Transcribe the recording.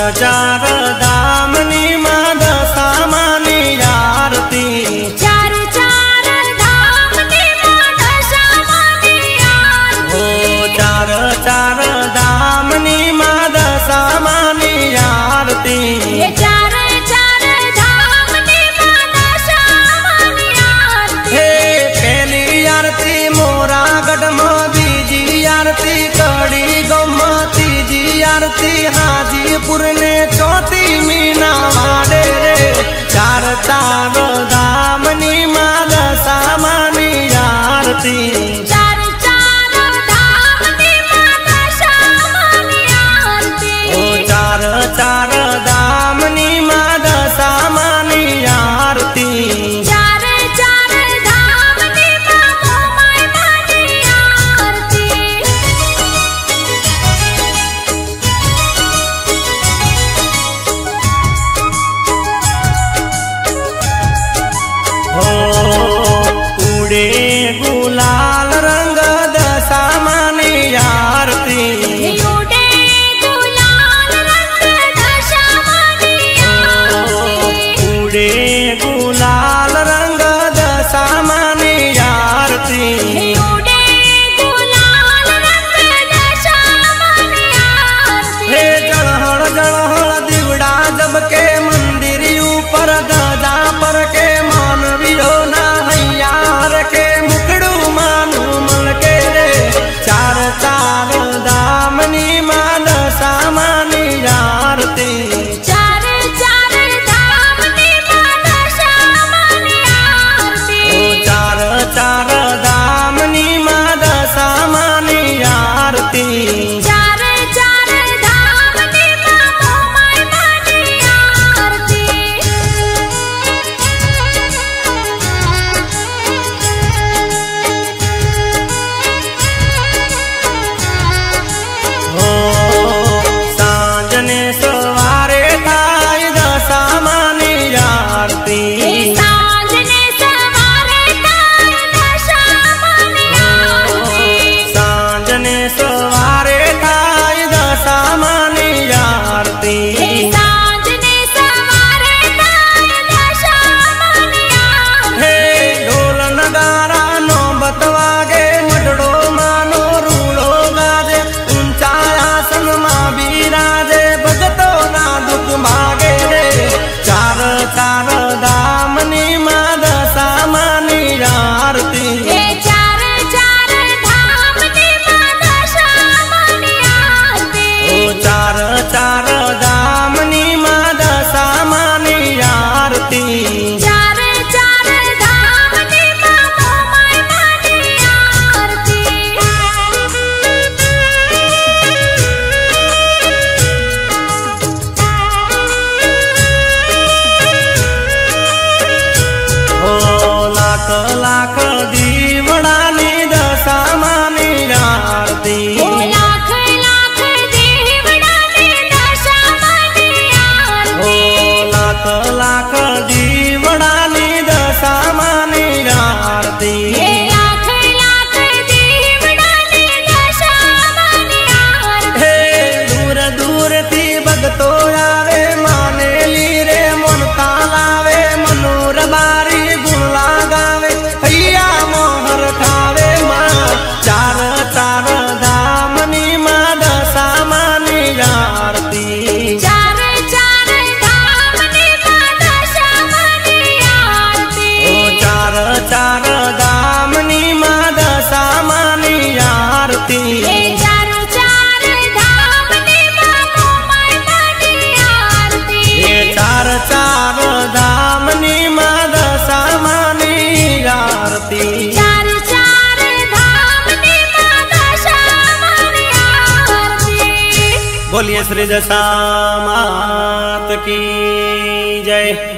चार धामनी मां दशामानी आरती। चार चार धामनी मां दशामानी आरती। ओ चार चार धामनी मां दशामानी आरती। चार चार धामनी मां दशामानी आरती। हे पहली आरती मोरागढ़ में, बीजी आरती कड़ी गम, तीजी आरती हाजीपुर ने, चौथी मीना वाड़े रे। चार चार धामनी मां दशामानी आरती। चार चार धामनी मां दशामानी आरती। ओ चार चार धामनी मां दशामानी आरती। चार चार धामनी मां मोमाई मानी आरती। हो उड़े गुलाल रंग दशामानी आरती। उड़े गुलाल रंग दशामानी आरती। उड़े गुलाल रंग दशामानी आरती। उड़े गुलाल रंग दशामानी आरती। हे जलहड़ जलहड़ दिवड़ा जब के मंदिर ऊपर गजा पर के मानवियो ना हैयार के मुकड़ू मानू मल के रे। चार चार दामनी मां दशामानी आरती। चार चार धामनी मां दशामानी आरती। ओ चार चार दामनी मां दशामानी आरती। चार चार धामनी मां मोमाई मानी आरती। हो सांजने सवारे थाय दशामानी आरती। सांजने सवारे थाय दशामानी आरती। सांजने सवारे थाय दशामानी आरती। सांजने सवारे थाय दशामानी आरती। हे ढोल नगारा नो बतवागे, मडड़ो मानो रूड़ो गाजे, ऊंचा आसन मां बिराजे, भगतो ना दुख मागे रे। चार चार धामनी मां दशामानी आरती। चार चार धामनी मां दशामानी आरती। ओ चार चार धामनी मां दशामानी आरती। चार चार धामनी मां मोमाई मानी आरती। हो लाख लाख दीवड़ानी दशामानी आरती। लाख लाख दीवड़ानी दशामानी हो आरती। लाख लाख दीवड़ानी दशामानी आरती। लाख लाख दीवड़ानी दशामानी आरती। हे दूर दूर थी भगतो आवे, माने ली रे मन तालावे, मनोर बारी गुण लगावे, हैया मोहर खावे मां। चार चार धामनी मां दशामानी आरती। चार चार धामनी मां दशामानी आरती। ओ चार चार धामनी मां दशामानी आरती। चार चार धामनी मां मोमाई मानी आरती। ये चार चार धामनी मां दशामानी आरती। चार चार धामनी मां दशामानी आरती। बोलिए श्री दशा मात की जय।